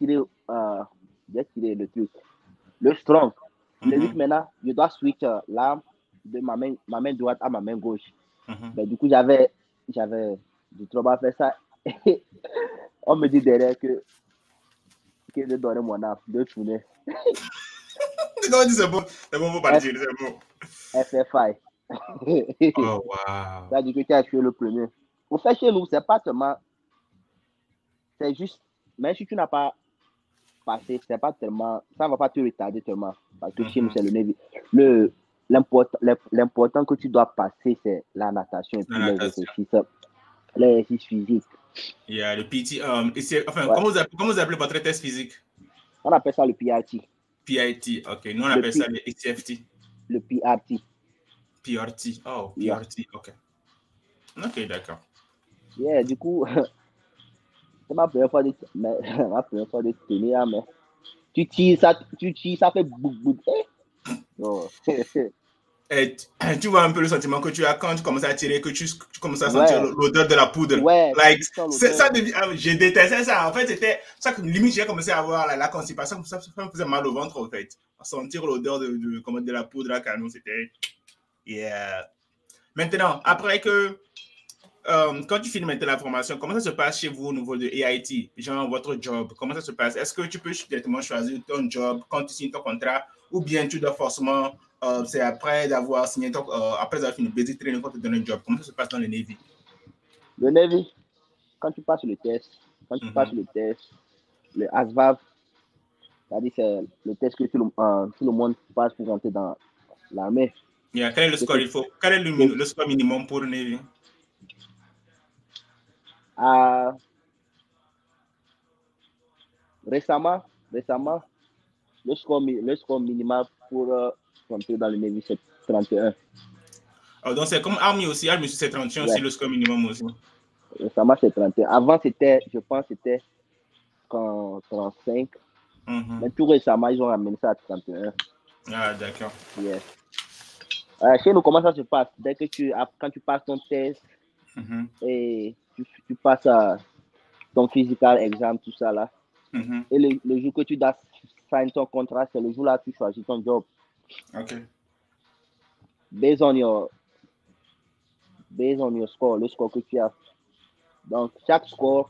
B: le truc. Le strong. Le weak, maintenant, je dois switch l'arme de ma main droite à ma main gauche. Mais du coup, j'avais du trouble à faire ça. On me dit derrière que de donner mon arme, de tourner.
A: C'est bon, faut partir, c'est bon.
B: FFI.
A: Oh, wow.
B: Ça dit que tu as tué le premier. Au fait, chez nous, c'est pas tellement. C'est juste. Mais si tu n'as pas passé, c'est pas tellement. Ça ne va pas te retarder tellement. Parce que chez nous, c'est le Navy. L'important que tu dois passer, c'est la natation et puis les exercices physiques.
A: Il y a le PT. Comment vous appelez votre test physique?
B: On appelle ça le PRT.
A: PIT, ok. Nous, on appelle ça le HCFT.
B: Le PRT.
A: PRT, oh, PRT, ok. Ok, d'accord.
B: Yeah, du coup, c'est ma première fois de tenir, mais tu tires, ça fait bouk bouk. Oh.
A: Et tu vois un peu le sentiment que tu as quand tu commences à tirer, que tu commences à sentir l'odeur de la poudre.
B: Ouais.
A: Like, ça devient, j'ai détesté ça. En fait, c'était ça que limite j'ai commencé à avoir la constipation, ça me faisait mal au ventre en fait. À sentir l'odeur de la poudre à canon, c'était. Yeah. Maintenant, après que quand tu finis maintenant la formation, comment ça se passe chez vous au niveau de AIT, genre votre job, comment ça se passe? Est-ce que tu peux directement choisir ton job quand tu signes ton contrat ou bien tu dois forcément c'est après d'avoir signé, après avoir fini basic training, qu'on te donne un job. Comment ça se passe dans le Navy?
B: Le Navy, quand tu passes le test, le ASVAB, c'est-à-dire c'est le test que tout le monde passe pour rentrer dans l'armée.
A: Yeah. Quel est le score il faut? Quel est le score minimum pour le Navy?
B: Récemment, le score minimal pour rentrer dans le Navy, c'est 31.
A: Oh, donc, c'est comme Army aussi. Army, c'est 31 aussi, le score minimum aussi.
B: Récemment, c'est 31. Avant, je pense, c'était 35. Mais tout récemment, ils ont ramené ça à 31.
A: Ah, d'accord.
B: Yeah. Chez nous, comment ça se passe? Quand tu passes ton test et tu passes ton physical exam, tout ça là, et le jour que tu dois signer ton contrat, c'est le jour là que tu choisis ton job.
A: OK.
B: Based on your score, le score que tu as. Donc, chaque score,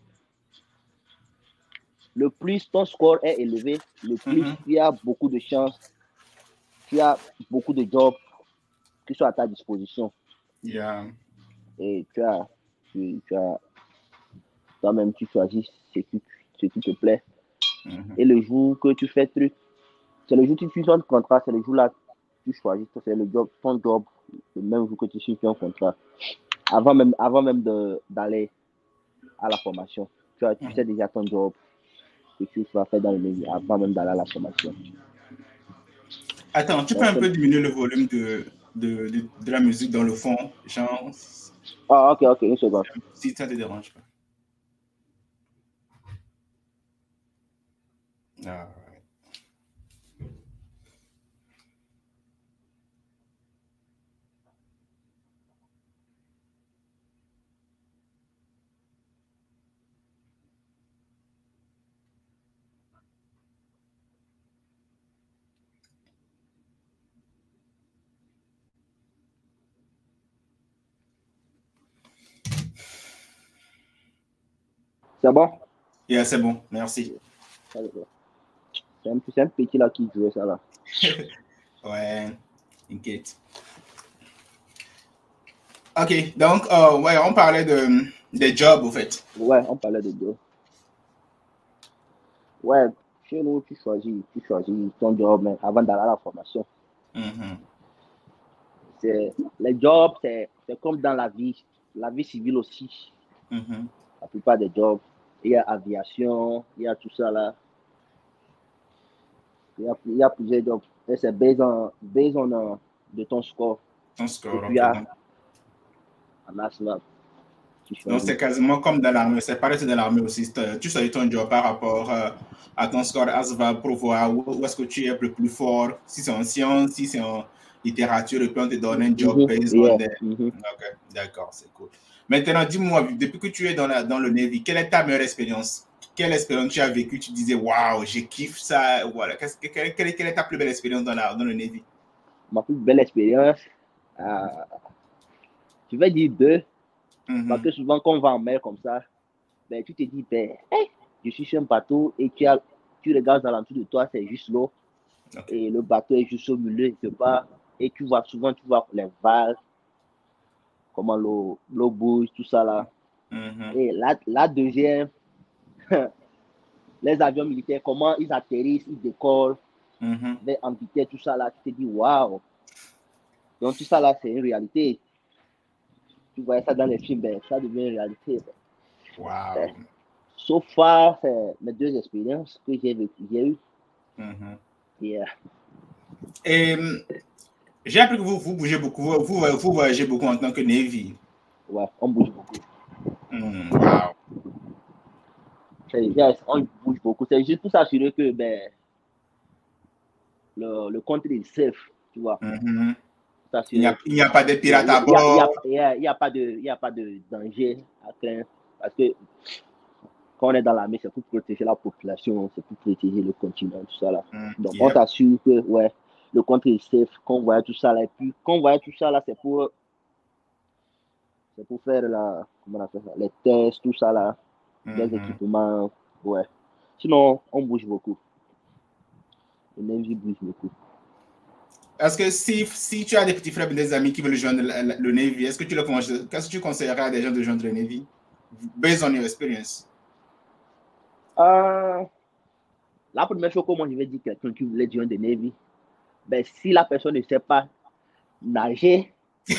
B: le plus ton score est élevé, le plus tu as beaucoup de chances, tu as beaucoup de jobs qui sont à ta disposition.
A: Yeah.
B: Et tu as toi-même, tu choisis ce qui te plaît. Et le jour que tu fais truc, c'est le jour que tu signes ton contrat, c'est le jour là que tu choisis, c'est le job, ton job, le même jour que tu signes ton contrat. Avant même d'aller à la formation. Tu sais déjà ton job que tu vas faire dans le milieu avant même d'aller à la formation.
A: Attends, tu peux un peu diminuer le volume de la musique dans le fond, genre.
B: Ah, ok, une seconde.
A: Si ça te dérange pas. Ah.
B: C'est bon?
A: Yeah, c'est bon, merci.
B: C'est un petit là qui jouait ça là.
A: Ouais, inquiète. Ok, donc, ouais, on parlait des jobs, au fait.
B: Ouais, on parlait de jobs. Ouais, chez nous, tu choisis ton job mais avant d'aller à la formation. Les jobs, c'est comme dans la vie civile aussi. La plupart des jobs, il y a aviation, il y a tout ça là. Il y a plusieurs jobs. Et c'est based on de ton score.
A: Ton score,
B: ok.
A: Donc, c'est quasiment comme dans l'armée. C'est pareil, c'est dans l'armée aussi. Tu choisis ton job par rapport à ton score ASVAB pour voir où est-ce que tu es le plus fort. Si c'est en sciences, si c'est en littérature, et puis on te donne un job based on des... Ok, d'accord, c'est cool. Maintenant, dis-moi, depuis que tu es dans le Navy, quelle est ta meilleure expérience? Quelle expérience tu as vécue? Tu disais, waouh, j'ai kiffé ça. Voilà. Quelle est ta plus belle expérience dans le Navy?
B: Ma plus belle expérience, je vais dire 2. Parce que souvent, quand on va en mer comme ça, ben, tu te dis, ben, hey, je suis sur un bateau et tu regardes alentour de toi, c'est juste l'eau. Okay. Et le bateau est juste au milieu quelque part. Et tu vois les vagues, comment l'eau bouge, tout ça là. Et la deuxième, les avions militaires, comment ils atterrissent, ils décollent, en vitesse, tout ça là, tu te dis, waouh. Donc tout ça là, c'est une réalité. Tu voyais ça dans les films, ben, ça devient une réalité. Ben.
A: Wow.
B: So far, c'est mes 2 expériences que j'ai eues. Yeah.
A: Et j'ai appris que vous bougez beaucoup, vous voyagez beaucoup en tant que Navy.
B: Ouais, on bouge beaucoup.
A: Wow.
B: Yes, on bouge beaucoup. C'est juste pour s'assurer que ben, le country est safe, tu vois.
A: Il n'y a pas de pirates à bord.
B: Il n'y a pas de danger à craindre. Parce que quand on est dans l'armée, c'est pour protéger la population, c'est pour protéger le continent, tout ça là. Donc, on s'assure que ouais, le country est safe, qu'on voit tout ça là. Et puis, quand on voit tout ça là, c'est pour faire les tests, tout ça là, des équipements, ouais. Sinon, on bouge beaucoup. Le Navy bouge beaucoup.
A: est-ce que si tu as des petits frères et des amis qui veulent joindre le Navy, qu'est-ce que tu conseillerais à des gens de joindre le Navy? Based on your experience.
B: La première chose que moi je vais dire à quelqu'un qui voulait joindre le Navy, ben, si la personne ne sait pas nager,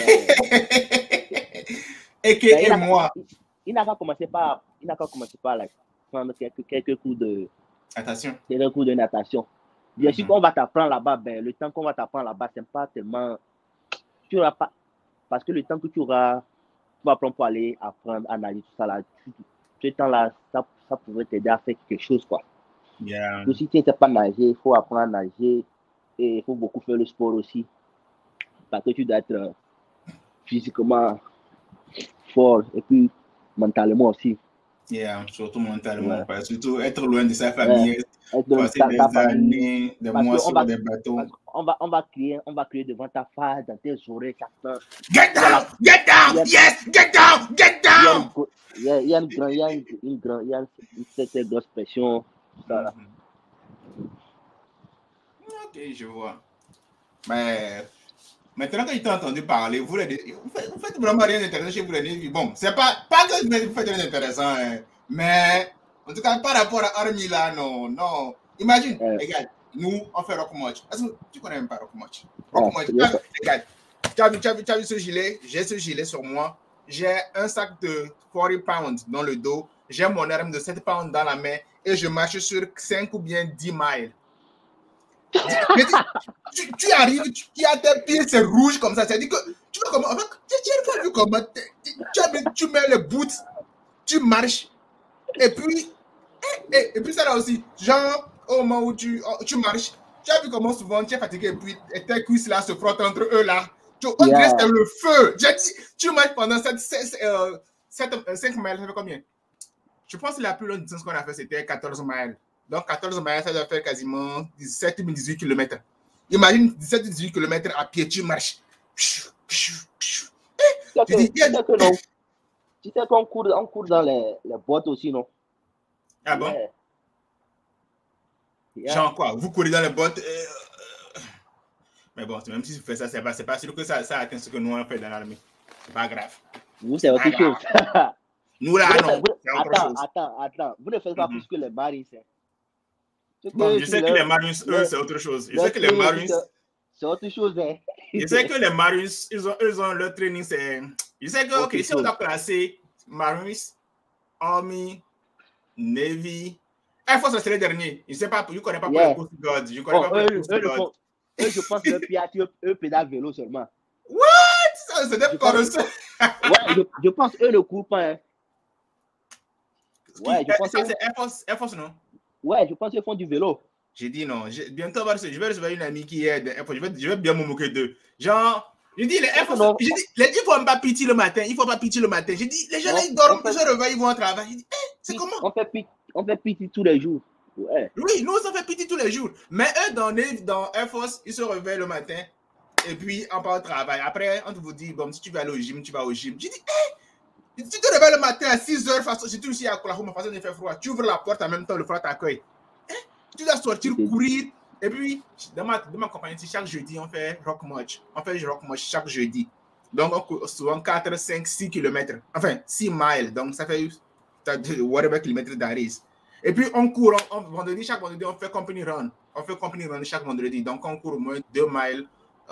A: et moi.
B: Il n'a qu'à commencer par prendre quelques cours de natation. Bien sûr qu'on va t'apprendre là-bas, ben, le temps qu'on va t'apprendre là-bas, c'est pas tellement. Tu n'auras pas. Parce que le temps que tu vas prendre pour aller apprendre à nager, tout ça là, ce temps-là, ça pourrait t'aider à faire quelque chose, quoi.
A: Yeah.
B: Donc, si tu ne sais pas nager, il faut apprendre à nager et il faut beaucoup faire le sport aussi. Parce que tu dois être physiquement fort et puis mentalement aussi.
A: Yeah, surtout mentalement. Ouais. Surtout être loin de sa famille, passer des années, des mois sur des bateaux.
B: On va crier devant ta face, dans tes oreilles, chaque
A: Get down! Get down! Yes! Get down! Get down!
B: Il y a une certaine grosse pression. Voilà.
A: Ok, je vois. Mais maintenant que je t'ai entendu parler, vous faites vraiment rien d'intéressant chez vous les Navy. Bon, c'est pas que vous faites rien d'intéressant, hein, mais en tout cas, par rapport à Army là, non. Imagine, regarde, nous, on fait Rock March. Est-ce que tu connais même pas Rock March? Rock March, regarde, tu as vu ce gilet? J'ai ce gilet sur moi. J'ai un sac de 40 pounds dans le dos. J'ai mon arme de 7 pounds dans la main et je marche sur 5 ou bien 10 miles. Tu arrives, tu as tes pieds, c'est rouge comme ça. C'est-à-dire que tu vois comment. En fait, comment tu mets les boots, tu marches, et puis ça là aussi. Genre, au moment où tu marches, tu as vu comment souvent tu es fatigué, et puis tes cuisses là se frottent entre eux là. On dirait que c'est le feu. J'ai dit, tu marches pendant 5 miles, ça fait combien? Je pense que la plus longue distance qu'on a fait, c'était 14 miles. Donc, 14 miles, ça doit faire quasiment 17-18 km. Imagine 17-18 km à pied, tu marches.
B: Tu sais qu'on court dans les boîtes aussi, non?
A: Ah bon? Genre quoi? Vous courez dans les boîtes? Mais bon, même si tu fais ça, c'est pas sûr que ça atteint ce que nous on fait dans l'armée. C'est pas grave.
B: Vous, c'est autre chose.
A: Nous là, non.
B: Attends. Vous ne faites pas plus que les Marines.
A: Bon, je sais que les Marines, eux, c'est autre chose. Je sais que les Marines.
B: C'est autre chose, hein.
A: Je sais que les Marines, ils ont leur training, c'est. Je sais que, ok, si on doit classer Marines, Army, Navy, Air Force, c'est les derniers. Je ne sais pas, je ne connais pas pour les Coast Guard. Je connais pas pour les Coast Guard.
B: Je pense que eux pédalent vélo seulement.
A: What? C'est des paresseux.
B: Ouais, je pense eux ne courent pas. Hein.
A: Ouais, je pense que c'est Air Force, non?
B: Ouais, je pense qu'ils font du vélo.
A: J'ai dit non. Bientôt, je vais recevoir une amie qui est Air Force. Je vais bien me moquer d'eux. Genre, je dis, les Air Force, il ne faut pas pitié le matin. Il ne faut pas pitié le matin. J'ai dit, les gens, ils dorment, ils se réveillent, ils vont au travail. J'ai dit, c'est comment?
B: On fait pitié tous les jours. Ouais.
A: Oui, nous, on fait pitié tous les jours. Mais eux, dans Air Force, ils se réveillent le matin. Et puis, on part au travail. Après, on vous dit, bon, si tu veux aller au gym, tu vas au gym. J'ai dit, tu te réveilles le matin à 6h, surtout ici à Oklahoma, façon de faire froid. Tu ouvres la porte en même temps, le froid t'accueille. Tu dois sortir, courir. Et puis, dans ma compagnie, chaque jeudi, on fait Rock March. On fait Rock March chaque jeudi. Donc, on court souvent 4, 5, 6 km. Enfin, 6 miles. Donc, ça fait whatever kilomètres d'arrêt. Et puis, on court. Chaque vendredi, on fait company run. On fait company run chaque vendredi. Donc, on court au moins 2 miles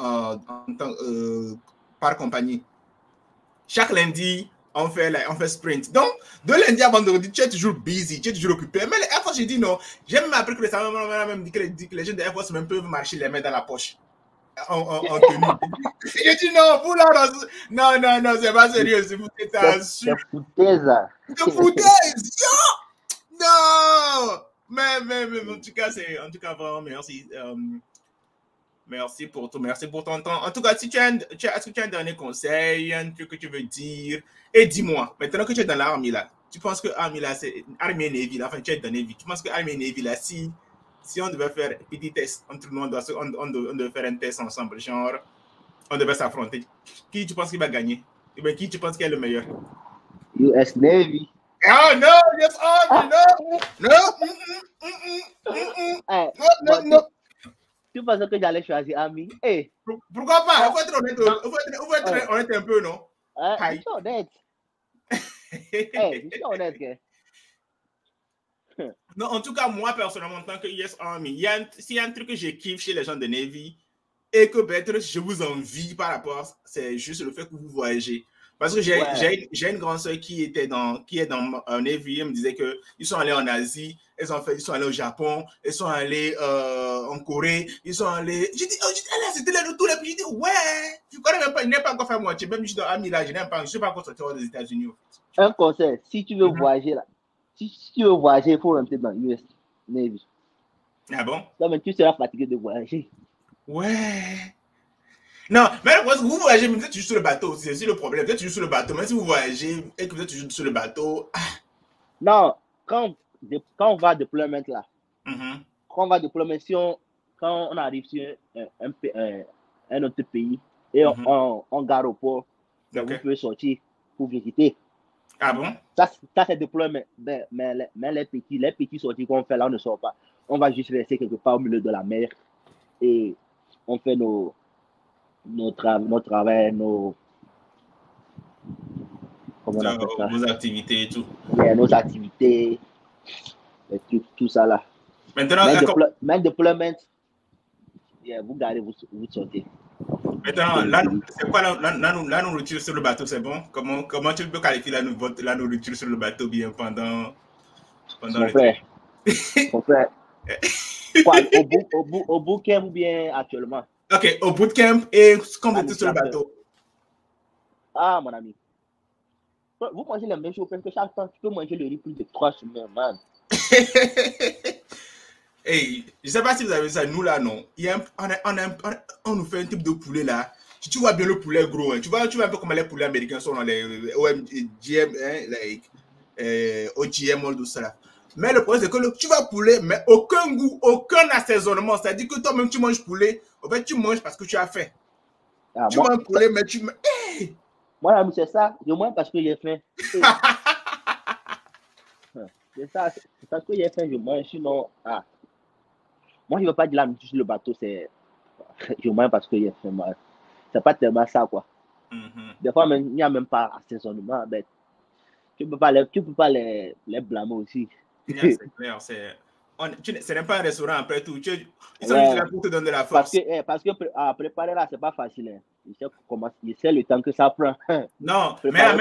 A: par compagnie. Chaque lundi, on fait sprint. Donc, de lundi à vendredi, tu es toujours busy, tu es toujours occupé. Mais les Air Force, j'ai dit non. J'ai même appris que même dit que les gens de Air Force même peuvent marcher les mains dans la poche. En tenue. J'ai dit non, vous là, non, c'est pas sérieux. C'est
B: foutaise.
A: C'est foutaise. Non. Mais en tout cas, vraiment, merci. Merci pour tout, merci pour ton temps. En tout cas, est-ce que tu as un dernier conseil, un truc que tu veux dire? Et dis-moi, maintenant que tu es dans l'armée là, tu penses que l'armée là, c'est Army et Navy là, enfin tu es dans Navy, tu penses que Army et Navy là, si on devait faire un petit test entre nous, on devait faire un test ensemble, genre, on devait s'affronter, qui tu penses qui va gagner? Et bien, qui tu penses qui est le meilleur?
B: US Navy.
A: Oh non, yes, Army, non.
B: Tu Tu pensais que j'allais choisir Ami? Hey.
A: Pourquoi pas? Il faut être honnête, honnête un peu, non?
B: Je suis honnête. Hey, je suis honnête.
A: Non, en tout cas, moi, personnellement, en tant que US Army, s'il y a un truc que je kiffe chez les gens de Navy et que peut-être je vous envie par rapport, c'est juste le fait que vous voyagez. Parce que j'ai une grande soeur qui est dans Navy, elle me disait qu'ils sont allés en Asie, ils sont allés au Japon, ils sont allés en Corée, ils sont allés. J'ai dit, c'était là de tous les pays. J'ai dit, ouais, je connais même pas, je n'ai pas encore fait moitié. Même je suis dans Ami là, je ne suis pas encore sorti des États-Unis.
B: Un conseil, si tu veux voyager là, si tu veux voyager, il faut rentrer dans l'US Navy.
A: Ah bon?
B: Non, mais tu seras fatigué de voyager.
A: Ouais. Non, mais vous voyagez, mais vous êtes juste sur le bateau. C'est aussi le problème. Vous êtes juste sur le bateau. Même si vous voyagez et que vous êtes juste sur le bateau.
B: Non, quand on va à deployment là, quand on va à deployment, quand on arrive sur un autre pays et on gare au port, vous pouvez sortir pour visiter.
A: Ah bon?
B: Ça c'est deployment. Mais les petits sorties qu'on fait là, on ne sort pas. On va juste rester quelque part au milieu de la mer et on fait nos travaux,
A: vos activités et tout.
B: Yeah, nos activités, et tout ça là.
A: Maintenant,
B: même deployment, yeah, vous gardez, vous sortez.
A: Maintenant, c'est quoi la nourriture sur le bateau, c'est bon? Comment tu peux qualifier la nourriture sur le bateau bien pendant
B: le frère. Mon frère. Quoi, au bootcamp ou bien actuellement?
A: Ok, au bootcamp et quand vous êtes sur le bateau.
B: Ah, mon ami. Vous mangez la même chose parce que chaque temps, tu peux manger le riz plus de 3 semaines, man.
A: Hey, je ne sais pas si vous avez ça, nous là, non. On nous fait un type de poulet là. Tu vois bien le poulet gros, hein. Tu vois un peu comment les poulets américains sont dans les OGM, OGM, tout ça là. Mais le problème, c'est que tu vas poulet, mais aucun goût, aucun assaisonnement. C'est-à-dire que toi-même, tu manges poulet. En fait, tu manges parce que tu as faim. Tu manges poulet, mais tu... Hey!
B: Moi, c'est ça. Je mange parce que j'ai faim. C'est ça. C'est parce que j'ai faim, je mange. Sinon, moi, je ne veux pas dire la nourriture sur le bateau. C'est... Je mange parce que j'ai faim. C'est pas tellement ça, quoi. Des fois, il n'y a même pas assaisonnement. Mais tu ne peux pas les blâmer aussi.
A: C'est clair, ce n'est pas un restaurant après tout. Ils sont juste là pour te donner la force.
B: Parce que préparer là, c'est pas facile. Hein. Je sais le temps que ça prend.
A: Non,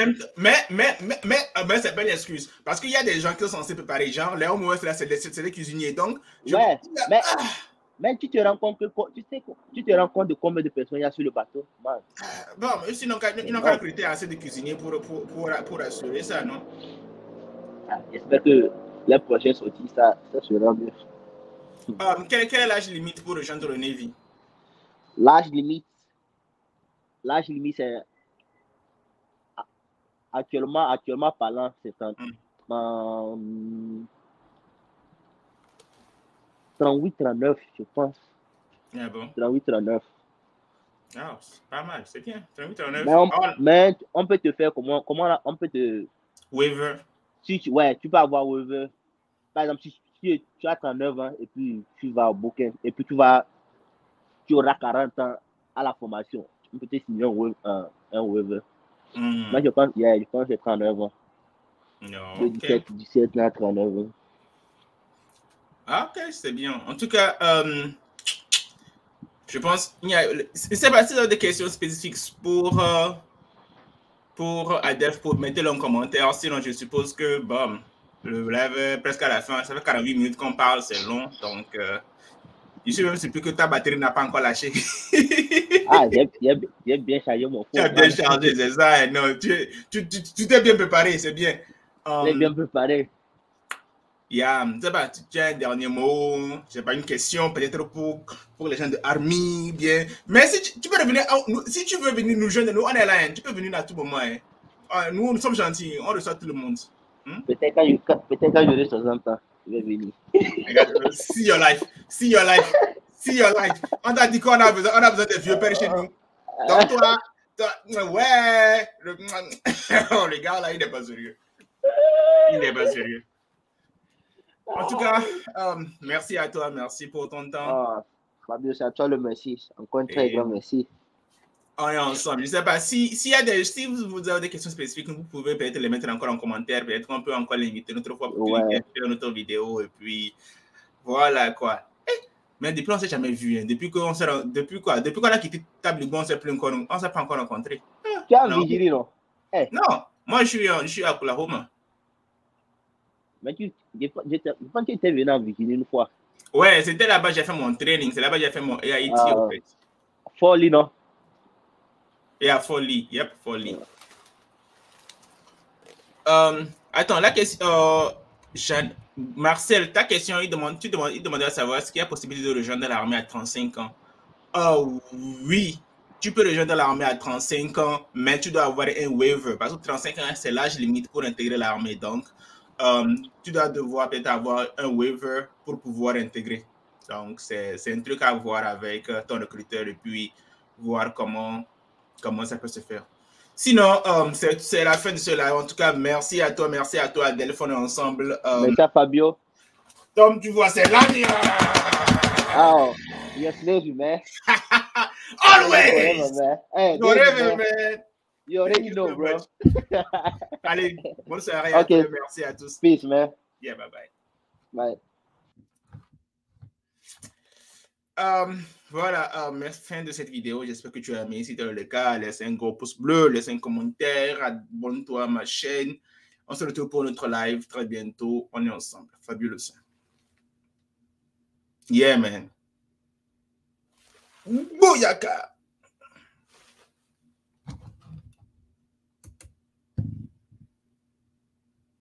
A: mais c'est pas une excuse. Parce qu'il y a des gens qui sont censés préparer. Genre, là, au moins, c'est des cuisiniers. Donc,
B: mais tu te rends compte de combien de personnes il y a sur le bateau?
A: Bon, ils n'ont qu'à recruter assez de cuisiniers pour assurer ça, non?
B: J'espère que la prochaine sortie, ça sera mieux.
A: Quel est l'âge limite pour rejoindre le Navy?
B: L'âge limite, c'est actuellement parlant, c'est 38-39, je pense.
A: Ah bon?
B: 38-39.
A: Ah, c'est pas mal, c'est bien. 38-39.
B: Mais on peut te faire comment on peut te...
A: Waiver.
B: Tu peux avoir waiver. Par exemple, si tu as 39 ans et puis tu vas au booking et puis tu auras 40 ans à la formation, tu peux te signer un waiver. Moi, je pense que j'ai 39 ans.
A: Non,
B: de 17 à 39 ans.
A: Ah, ok, c'est bien. En tout cas, je pense il y a... C'est pas si vous avez des questions spécifiques pour Adef, mettez-le en commentaire. Sinon, je suppose que, bon, le live presque à la fin. Ça fait 48 minutes qu'on parle, c'est long. Donc, je suis même surpris que ta batterie n'a pas encore lâché.
B: J'ai bien chargé mon phone.
A: Tu as bien chargé, c'est ça. Non, tu t'es bien préparé, c'est bien.
B: J'ai bien préparé.
A: Tu as un dernier mot, j'ai pas une question, peut-être pour les gens de Army, bien. Mais si tu peux revenir, si tu veux venir nous joindre, nous on est là, hein, tu peux venir à tout moment. Hein. Nous sommes gentils, on reçoit tout le monde.
B: Peut-être quand j'aurai 60 ans, je vais venir.
A: Regarde, see your life. On t'a dit qu'on a besoin des vieux pères chez nous. Donc toi, ouais. Le gars là, il n'est pas sérieux. En tout cas, merci à toi, merci pour ton temps.
B: Fabio, c'est à toi le merci. Encore un très grand merci.
A: On est ensemble. Je ne sais pas si vous avez des questions spécifiques, vous pouvez peut-être les mettre encore en commentaire. Peut-être qu'on peut encore l'inviter une autre fois pour qu'il vienne faire notre vidéo. Et puis, voilà quoi. Mais depuis, on ne s'est jamais vu. Hein. Depuis qu'on a quitté Tabligo, on ne s'est pas encore rencontré.
B: Tu es en Virginie, non?
A: Non, moi, je suis à Oklahoma.
B: Mais je pense que tu étais venu en Virginie une fois.
A: Ouais, c'était là-bas, j'ai fait mon training. C'est là-bas, j'ai fait mon AIT, en fait.
B: Folly, non?
A: Yeah, Folly. Yep, Folly. Attends, la question... Marcel, ta question, il demandait à savoir est-ce qu'il y a possibilité de rejoindre l'armée à 35 ans. Oui, tu peux rejoindre l'armée à 35 ans, mais tu dois avoir un waiver. Parce que 35 ans, c'est l'âge limite pour intégrer l'armée. Donc, tu dois devoir peut-être avoir un waiver pour pouvoir intégrer. Donc, c'est un truc à voir avec ton recruteur et puis voir comment ça peut se faire. Sinon, c'est la fin de ce live. En tout cas, merci à toi, Delphine, ensemble.
B: Merci à Fabio.
A: Tom, tu vois, c'est l'année.
B: Oh, yes, baby, man.
A: Always.
B: Hey,
A: Forever, man.
B: You already know, bro.
A: Allez, bonne soirée à tous. Merci à tous.
B: Peace, man.
A: Yeah, bye-bye.
B: Bye.
A: Voilà, fin de cette vidéo. J'espère que tu as aimé. Si c'est le cas, laisse un gros pouce bleu, laisse un commentaire, abonne-toi à ma chaîne. On se retrouve pour notre live très bientôt. On est ensemble. Fabuleux. Yeah, man. Bouyaka!